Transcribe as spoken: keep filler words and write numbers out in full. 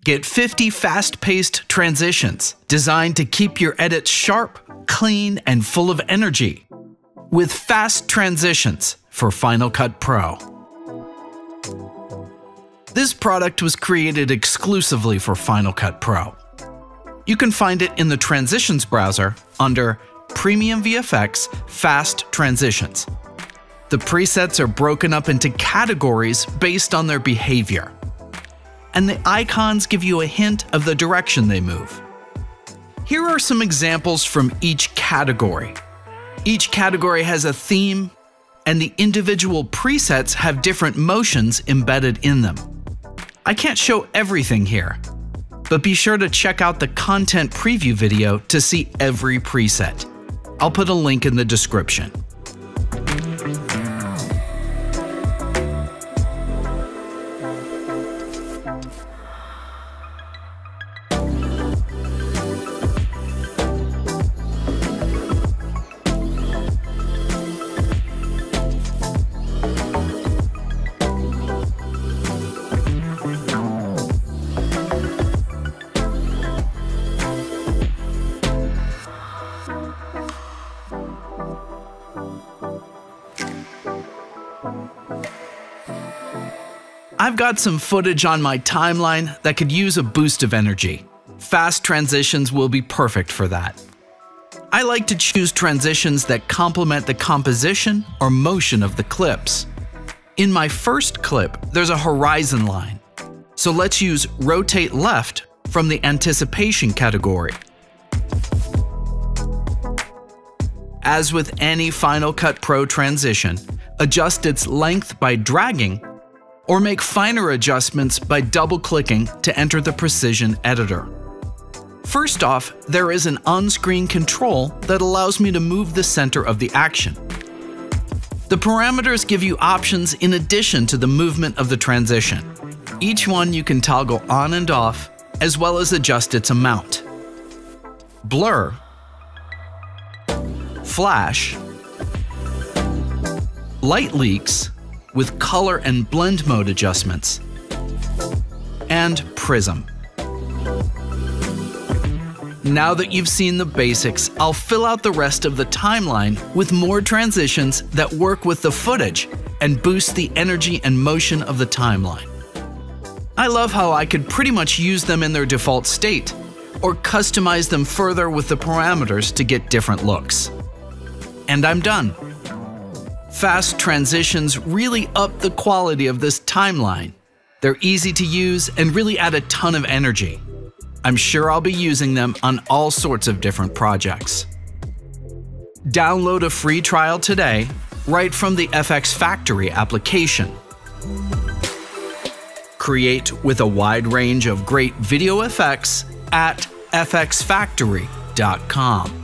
Get fifty fast-paced transitions designed to keep your edits sharp, clean, and full of energy. With fast transitions for Final Cut Pro. This product was created exclusively for Final Cut Pro. You can find it in the Transitions browser under Premium V F X Fast Transitions. The presets are broken up into categories based on their behavior, and the icons give you a hint of the direction they move. Here are some examples from each category. Each category has a theme, and the individual presets have different motions embedded in them. I can't show everything here, but be sure to check out the content preview video to see every preset. I'll put a link in the description. I've got some footage on my timeline that could use a boost of energy. Fast transitions will be perfect for that. I like to choose transitions that complement the composition or motion of the clips. In my first clip, there's a horizon line. So let's use Rotate Left from the Anticipation category. As with any Final Cut Pro transition, adjust its length by dragging, or make finer adjustments by double-clicking to enter the Precision editor. First off, there is an on-screen control that allows me to move the center of the action. The parameters give you options in addition to the movement of the transition. Each one you can toggle on and off, as well as adjust its amount. Blur, Flash, Light Leaks, with color and blend mode adjustments, and Prism. Now that you've seen the basics, I'll fill out the rest of the timeline with more transitions that work with the footage and boost the energy and motion of the timeline. I love how I could pretty much use them in their default state, or customize them further with the parameters to get different looks. And I'm done. Fast transitions really up the quality of this timeline. They're easy to use and really add a ton of energy. I'm sure I'll be using them on all sorts of different projects. Download a free trial today, right from the FxFactory application. Create with a wide range of great video effects at F X Factory dot com.